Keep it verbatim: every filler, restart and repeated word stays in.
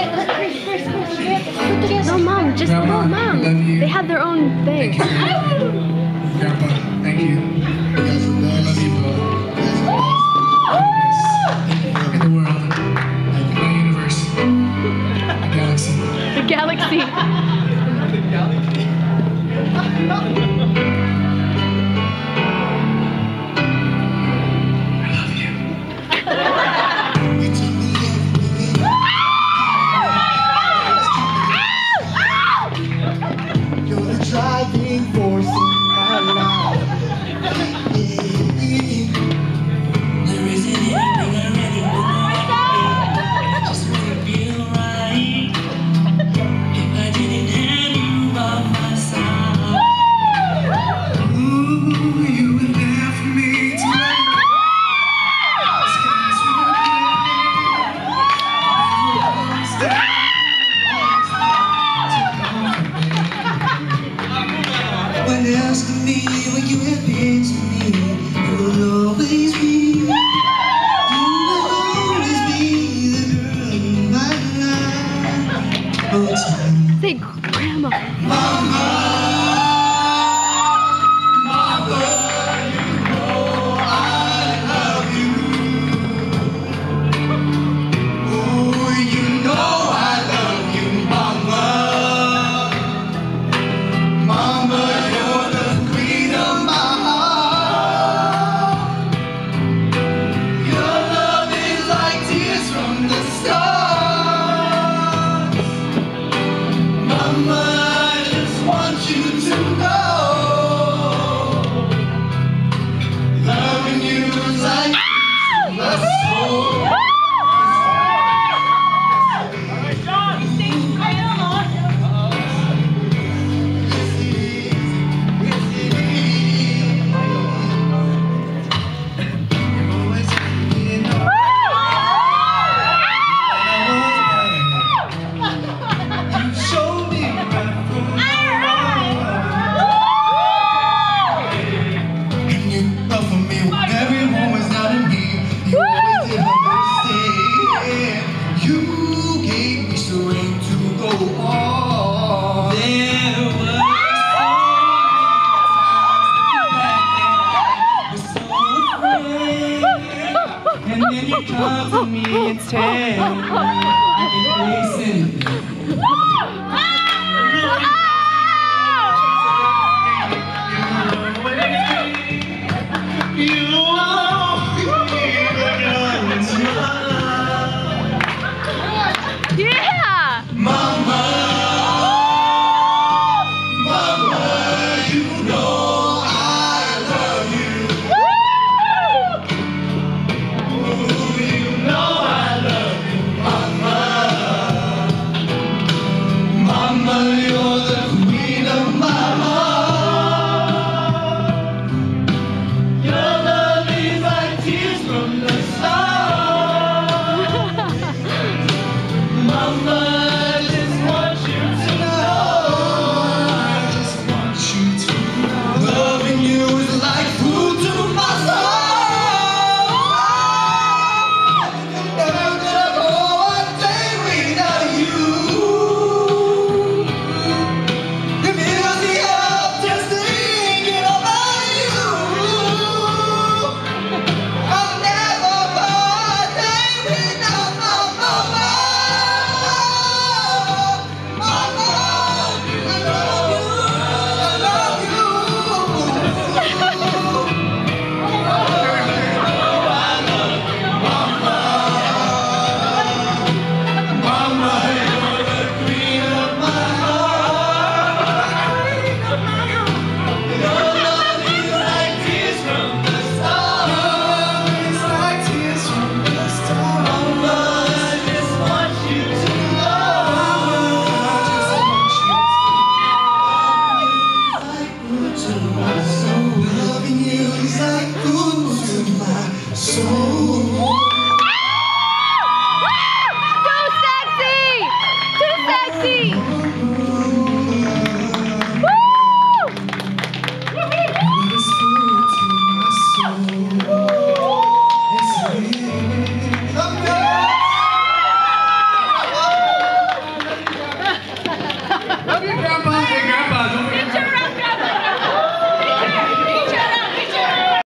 No, Mom, just no, Mom. They have their own thing. Thank you. Grandpa, thank you. You guys are the best. Love you, bro. In the world, my universe, the galaxy. The galaxy. The galaxy. Driving force in my life. There isn't anything I really want to do. I just want to feel right. If I didn't have you by my side. Ooh, you were there for me tonight. The skies were clear. What else can be what you have been to me? You will always be. You will always be the girl in my life. Oh, time. Say, Grandma. Mama, Mama, you know I love you. Oh, you know I love you, Mama. Mama, you're the queen of my heart. Your love is like tears from the stars. Mama, I just want you to know, loving you is like my soul. And then you come to me and tell I can face anything.